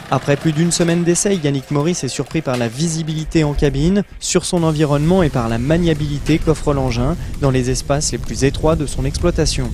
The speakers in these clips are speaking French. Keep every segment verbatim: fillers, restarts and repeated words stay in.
Après plus d'une semaine d'essai, Yannick Maurice est surpris par la visibilité en cabine, sur son environnement et par la maniabilité qu'offre l'engin dans les espaces les plus étroits de son exploitation.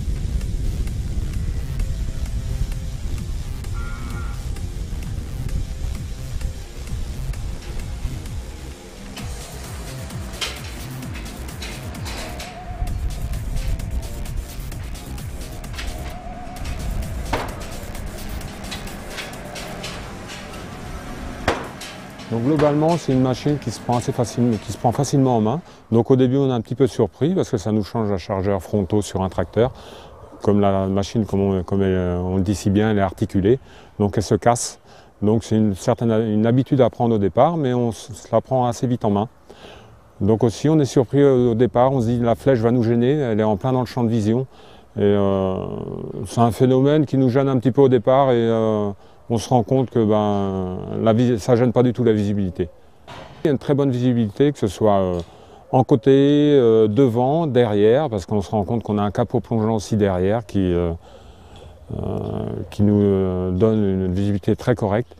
Donc globalement, c'est une machine qui se prend assez facilement, qui se prend facilement en main. Donc au début, on est un petit peu surpris parce que ça nous change un chargeur frontaux sur un tracteur. Comme la machine, comme on, comme elle, on le dit si bien, elle est articulée, donc elle se casse. Donc c'est une certaine une habitude à prendre au départ, mais on se la prend assez vite en main. Donc aussi, on est surpris au départ, on se dit la flèche va nous gêner, elle est en plein dans le champ de vision. Et euh, c'est un phénomène qui nous gêne un petit peu au départ et euh, on se rend compte que ben, la, ça ne gêne pas du tout la visibilité. Il y a une très bonne visibilité, que ce soit euh, en côté, euh, devant, derrière, parce qu'on se rend compte qu'on a un capot plongeant aussi derrière qui, euh, euh, qui nous euh, donne une visibilité très correcte.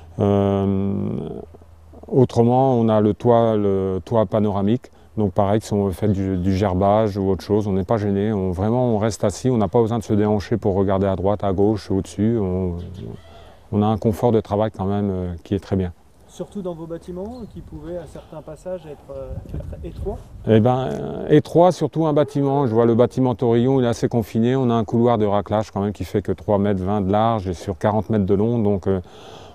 Euh, autrement, on a le toit, le toit panoramique. Donc pareil, si on fait du, du gerbage ou autre chose, on n'est pas gêné. On, vraiment, on reste assis, on n'a pas besoin de se déhancher pour regarder à droite, à gauche, au-dessus. On, on a un confort de travail quand même euh, qui est très bien. Surtout dans vos bâtiments qui pouvaient à certains passages être, euh, être étroits? Eh bien, euh, étroit, surtout un bâtiment. Je vois le bâtiment Torillon, il est assez confiné. On a un couloir de raclage quand même qui fait que trois mètres vingt de large et sur quarante mètres de long. Donc euh,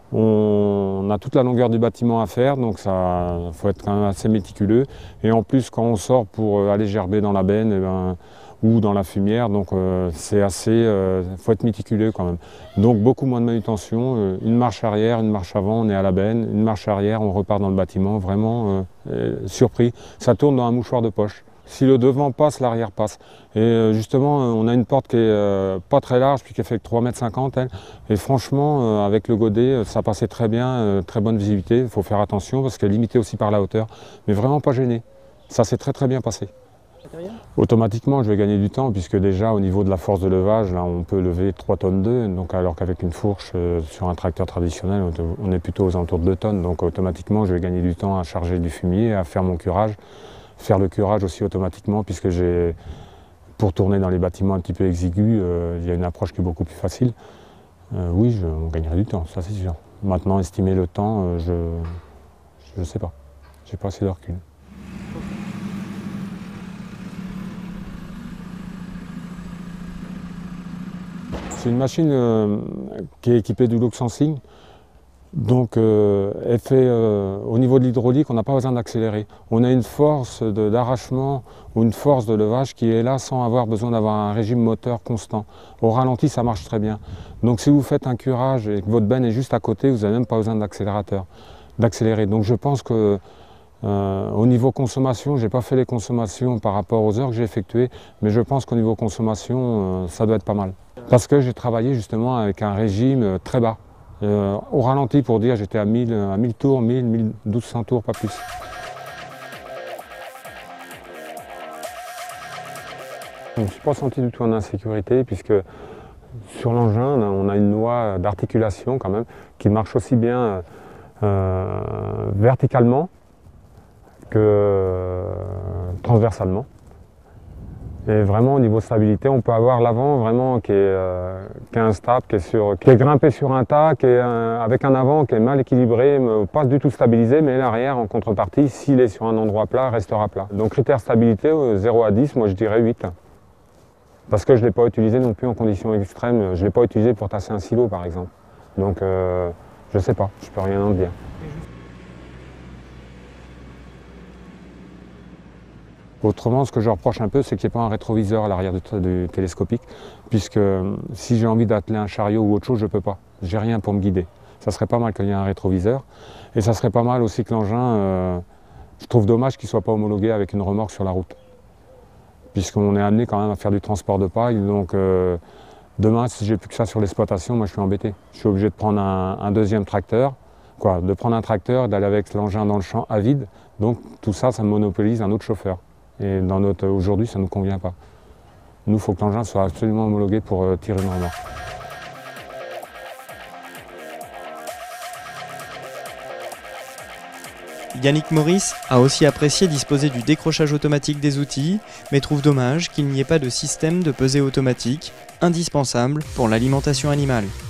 on, on a toute la longueur du bâtiment à faire, donc ça faut être quand même assez méticuleux. Et en plus, quand on sort pour aller gerber dans la benne, eh ben, ou dans la fumière, donc euh, c'est assez, euh, faut être méticuleux quand même. Donc beaucoup moins de manutention, euh, une marche arrière, une marche avant, on est à la benne, une marche arrière, on repart dans le bâtiment, vraiment euh, surpris. Ça tourne dans un mouchoir de poche. Si le devant passe, l'arrière passe. Et euh, justement, on a une porte qui est euh, pas très large, puis qui fait que trois mètres cinquante, elle. Et franchement, euh, avec le godet, ça passait très bien, euh, très bonne visibilité. Il faut faire attention parce qu'elle est limitée aussi par la hauteur, mais vraiment pas gêné. Ça s'est très très bien passé. Automatiquement, je vais gagner du temps puisque déjà au niveau de la force de levage, là, on peut lever trois tonnes deux, donc alors qu'avec une fourche euh, sur un tracteur traditionnel, on est plutôt aux alentours de deux tonnes. Donc automatiquement, je vais gagner du temps à charger du fumier, à faire mon curage, faire le curage aussi automatiquement puisque j'ai, pour tourner dans les bâtiments un petit peu exigus, euh, il y a une approche qui est beaucoup plus facile. Euh, oui, je, on gagnerait du temps, ça c'est sûr. Maintenant, estimer le temps, euh, je ne sais pas. J'ai pas assez de recul. C'est une machine euh, qui est équipée du look sensing. Donc euh, elle fait, euh, au niveau de l'hydraulique, on n'a pas besoin d'accélérer. On a une force d'arrachement ou une force de levage qui est là sans avoir besoin d'avoir un régime moteur constant. Au ralenti, ça marche très bien. Donc si vous faites un curage et que votre benne est juste à côté, vous n'avez même pas besoin d'accélérateur, d'accélérer. Donc je pense que Euh, au niveau consommation, je n'ai pas fait les consommations par rapport aux heures que j'ai effectuées, mais je pense qu'au niveau consommation, euh, ça doit être pas mal. Parce que j'ai travaillé justement avec un régime euh, très bas. Euh, au ralenti, pour dire, j'étais à mille, à mille tours, mille, mille deux cents tours, pas plus. Je ne me suis pas senti du tout en insécurité, puisque sur l'engin, on a une noix d'articulation quand même, qui marche aussi bien euh, verticalement que euh, transversalement. Et vraiment au niveau stabilité, on peut avoir l'avant vraiment qui est, euh, qui est instable, qui est, sur, qui est grimpé sur un tas, qui est, euh, avec un avant qui est mal équilibré, pas du tout stabilisé, mais l'arrière en contrepartie, s'il est sur un endroit plat, restera plat. Donc critère stabilité, zéro à dix, moi je dirais huit. Parce que je ne l'ai pas utilisé non plus en conditions extrêmes, je ne l'ai pas utilisé pour tasser un silo par exemple. Donc euh, je ne sais pas, je ne peux rien en dire. Autrement, ce que je reproche un peu, c'est qu'il n'y ait pas un rétroviseur à l'arrière du, du télescopique, puisque si j'ai envie d'atteler un chariot ou autre chose, je ne peux pas. J'ai rien pour me guider. Ça serait pas mal qu'il y ait un rétroviseur, et ça serait pas mal aussi que l'engin, euh, je trouve dommage qu'il ne soit pas homologué avec une remorque sur la route, puisqu'on est amené quand même à faire du transport de paille, donc euh, demain, si j'ai plus que ça sur l'exploitation, moi je suis embêté. Je suis obligé de prendre un, un deuxième tracteur, quoi, de prendre un tracteur et d'aller avec l'engin dans le champ à vide, donc tout ça, ça monopolise un autre chauffeur. Et dans notre aujourd'hui, ça ne nous convient pas. Nous, il faut que l'engin soit absolument homologué pour euh, tirer une remorque. Yannick Maurice a aussi apprécié disposer du décrochage automatique des outils, mais trouve dommage qu'il n'y ait pas de système de pesée automatique, indispensable pour l'alimentation animale.